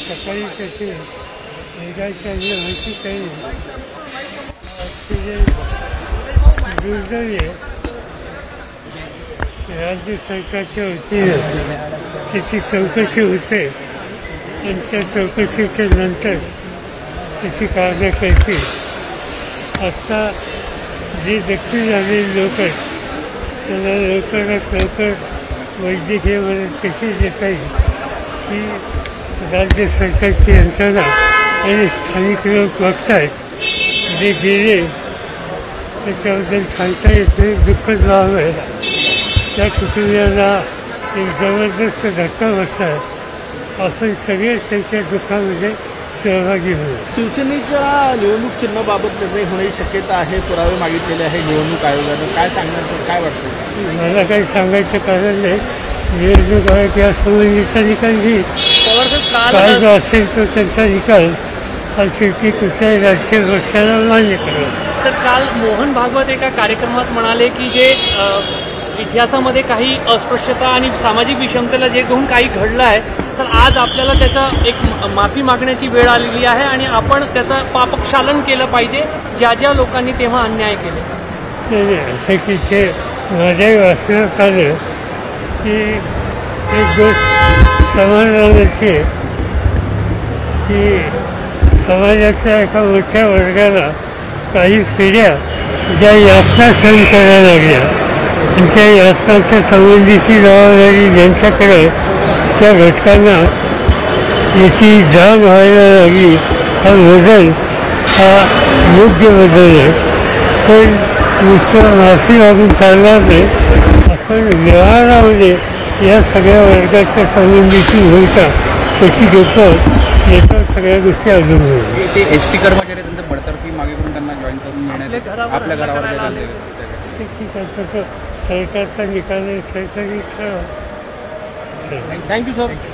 सकाळी त्याची निघायची आणि माहिती काही जे दुर्दैवी आहे राज्य सरकारच्या वतीनं त्याची चौकशी होते आणि त्या चौकशीच्या नंतर त्याची कारवाई करते. आत्ता जे जखमी झालेले लोक आहेत त्यांना लवकरात लवकर वैद्यकीय मदत कशी देता येईल ही राज्य सरकारची यंत्रणा आणि स्थानिक लोक बघतायत. जे गेले त्याच्याबद्दल सांगता येत नाही. दुःखद बाब आहे. त्या कुटुंबियांना एक जबरदस्त धक्का बसला. आपण सगळे त्यांच्या दुःखामध्ये सहभागी होऊ. शिवसेनेच्या निवडणूक चिन्हाबाबत निर्णय होण्याची शक्यता आहे. पुरावे मागितलेले आहे निवडणूक आयोगानं. काय सांगणार सर, काय वाटतं? मला काही सांगायचं कारण नाही. निवडणूक आयोग यासंबंधीचा निकाल घेईल. काय जो असेल तो त्यांचा निकाल हा शेवटी कुठल्याही राजकीय पक्षाला मान्य करेल. सर, काल मोहन भागवत एका कार्यक्रमात म्हणाले की जे इतिहासामध्ये काही अस्पृश्यता आणि सामाजिक विषमतेला जे घेऊन काही घडलं आहे तर आज आपल्याला त्याचा एक माफी मागण्याची वेळ आलेली आहे आणि आपण त्याचं पापक्षालन केलं पाहिजे ज्या ज्या लोकांनी तेव्हा अन्याय केले. असं की ते माझ्याही वाचण्यात आलं की एक गोष्ट समाजाची की समाजाच्या एका मोठ्या वर्गाला काही पिढ्या ज्या यातना सहन करायला लागल्या आणि त्या यातनाच्या संबंधीची जबाबदारी ज्यांच्याकडे त्या घटकांना याची जाण व्हायला लागली. हा बदल हा योग्य बदल आहे. पण नुसतं माफी मागून चालणार नाही. आपण व्यवहारामध्ये या सगळ्या वर्गाच्या संबंधीची भूमिका कशी घेतो याच्या सगळ्या गोष्टी अवलंबून. ते एसटी कर्मचारी त्यांचं बडतर्फी मागे करून त्यांना जॉईन करून घेण्यात आपल्या घरावर ठीक आहे. तसं सरकारचा निकाल आहे. सरकारी ठराव. Thank you sir.